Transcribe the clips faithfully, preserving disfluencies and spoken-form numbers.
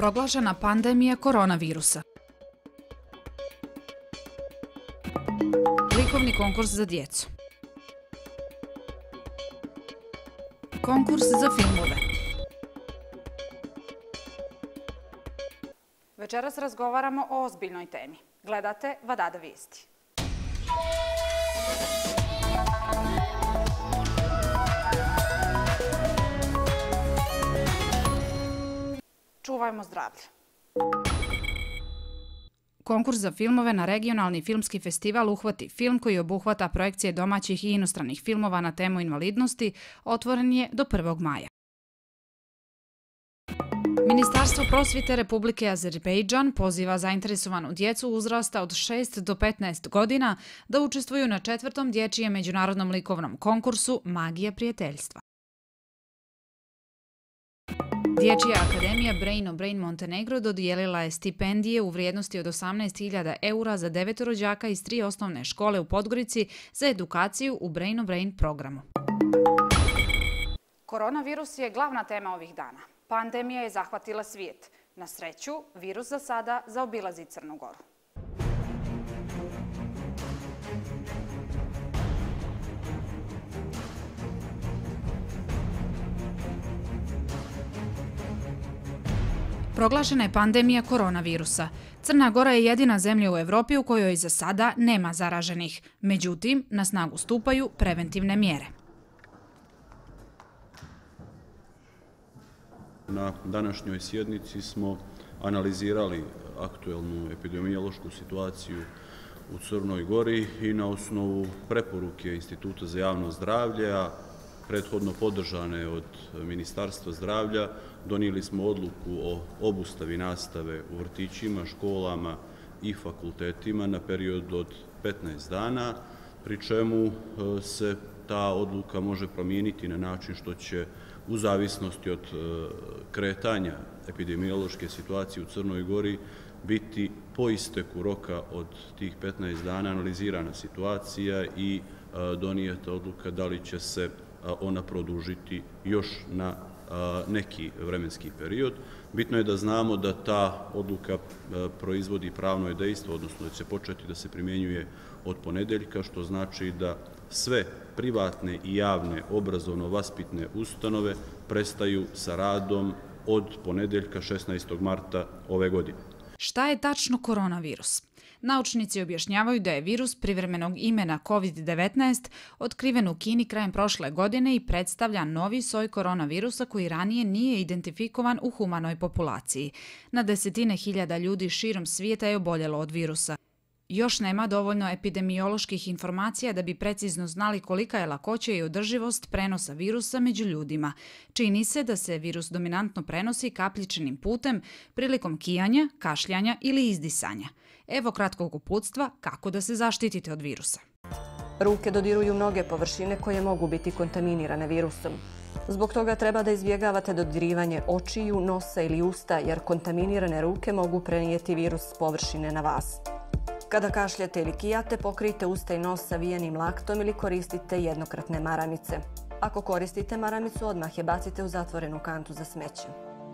Proglašena pandemija koronavirusa. Likovni konkurs za djecu. Konkurs za filmove. Večeras razgovaramo o ozbiljnoj temi. Gledate Vadada vijesti. Čuvajmo zdravlje. Konkurs za filmove na regionalni filmski festival Uhvati film, koji obuhvata projekcije domaćih i inostranih filmova na temu invalidnosti, otvoren je do prvog maja. Ministarstvo prosvjete Republike Azerbejdžan poziva zainteresovanu djecu uzrasta od šest do petnaest godina da učestvuju na četvrtom dječjem međunarodnom likovnom konkursu Magija prijateljstva. Dječja akademija Brain o Brain Montenegro dodijelila je stipendije u vrijednosti od osamnaest hiljada eura za devet rođaka iz tri osnovne škole u Podgorici za edukaciju u Brain o Brain programu. Koronavirus je glavna tema ovih dana. Pandemija je zahvatila svijet. Na sreću, virus za sada zaobilazi Crnu Goru. Proglašena je pandemija koronavirusa. Crna Gora je jedina zemlja u Evropi u kojoj za sada nema zaraženih. Međutim, na snagu stupaju preventivne mjere. Na današnjoj sjednici smo analizirali aktuelnu epidemiološku situaciju u Crnoj Gori i na osnovu preporuke Instituta za javno zdravlje, a prethodno podržane od Ministarstva zdravlja, donijeli smo odluku o obustavi nastave u vrtićima, školama i fakultetima na period od petnaest dana, pri čemu se ta odluka može promijeniti na način što će u zavisnosti od kretanja epidemiološke situacije u Crnoj Gori biti po isteku roka od tih petnaest dana analizirana situacija i donijeta odluka da li će se ona produžiti još na neki vremenski period. Bitno je da znamo da ta odluka proizvodi pravno dejstvo, odnosno da će početi da se primjenjuje od ponedeljka, što znači da sve privatne i javne obrazovno-vaspitne ustanove prestaju sa radom od ponedeljka šesnaestog marta ove godine. Šta je tačno koronavirus? Naučnici objašnjavaju da je virus privremenog imena kovid devetnaest otkriven u Kini krajem prošle godine i predstavlja novi soj koronavirusa koji ranije nije identifikovan u humanoj populaciji. Na desetine hiljada ljudi širom svijeta je oboljelo od virusa. Još nema dovoljno epidemioloških informacija da bi precizno znali kolika je lakoća i održivost prenosa virusa među ljudima. Čini se da se virus dominantno prenosi kapljičnim putem prilikom kijanja, kašljanja ili izdisanja. Evo kratkog uputstva kako da se zaštitite od virusa. Ruke dodiruju mnoge površine koje mogu biti kontaminirane virusom. Zbog toga treba da izbjegavate dodirivanje očiju, nosa ili usta, jer kontaminirane ruke mogu prenijeti virus s površine na vas. Kada kašljate ili kijate, pokrijte usta i nos savijenim laktom ili koristite jednokratne maramice. Ako koristite maramicu, odmah je bacite u zatvorenu kantu za smeće.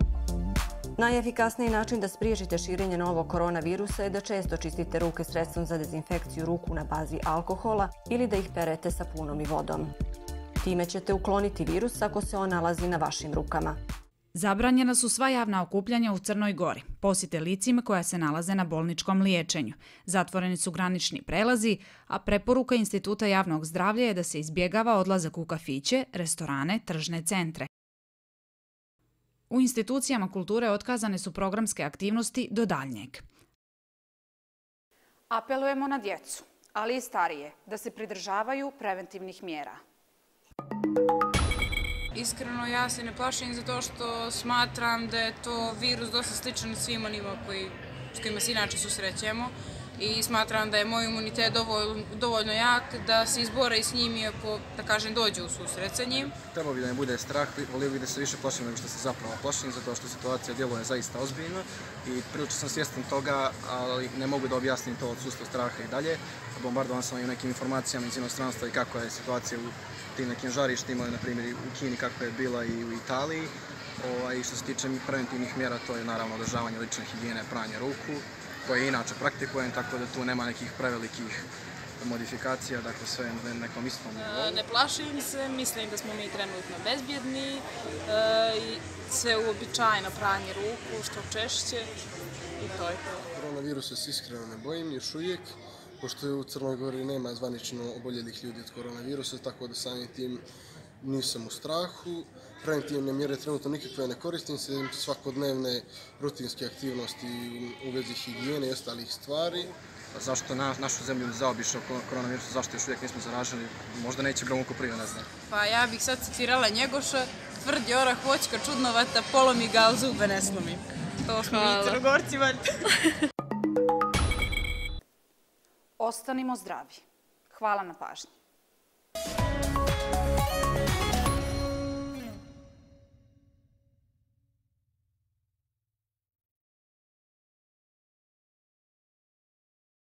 Najefikasniji način da spriječite širenje novog koronavirusa je da često čistite ruke sredstvom za dezinfekciju ruku na bazi alkohola ili da ih perete sapunom i vodom. Time ćete ukloniti virus ako se on nalazi na vašim rukama. Zabranjena su sva javna okupljanja u Crnoj Gori, posjete licima koja se nalaze na bolničkom liječenju. Zatvoreni su granični prelazi, a preporuka Instituta javnog zdravlja je da se izbjegava odlazak u kafiće, restorane, tržne centre. U institucijama kulture otkazane su programske aktivnosti do daljnjeg. Apelujemo na djecu, ali i starije, da se pridržavaju preventivnih mjera. Iskreno, ja se ne plašim zato što smatram da je to virus dosta sličan svim onima s kojima se inače susrećemo i smatram da je moj imunitet dovoljno jak da se izbore i s njim iako, da kažem, dođe u susret sa njim. Trebao bi da ne bude strah, volio bi da se više plašim nego što se zapravo plašim, zato što situacija djeluje zaista ozbiljno i prilično sam svjestan toga, ali ne mogu da objasnim to odsustvo straha i dalje. Bombardovan sam i nekim informacijama iz inostranstva i kako je situacija u tim nekim žarištima, na primjer u Kini kako je bila i u Italiji. I što se tiče preventivnih mjera, to je naravno održavanje lične higijene, pranje ruku, koje inače praktikujem, tako da tu nema nekih prevelikih modifikacija, dakle sve na nekom istom nivou. Ne plašim se, mislim da smo mi trenutno bezbjedni i sve uobičajeno pranje ruku, što češće i to je to. Koronavirusa se iskreno ne bojim još uvijek, pošto u Crnoj Gori nema zvanično oboljelih ljudi od koronavirusa, tako da samim tim nisam u strahu. Preventivne mjere trenutno nikakve ne koristim se, svakodnevne rutinske aktivnosti u vezi higijene i ostalih stvari. Zašto našu zemlju zaobišao koronavirus, zašto još uvijek nismo zaraženi, možda neće gromuko prije, ne znam. Pa ja bih sad citirala Njegoša, tvrdi orah, voćka, čudnovata, polomi ga, ali zube ne slomi. To smo mi Crnogorci, valjda. Ostanimo zdravi. Hvala na pažnji.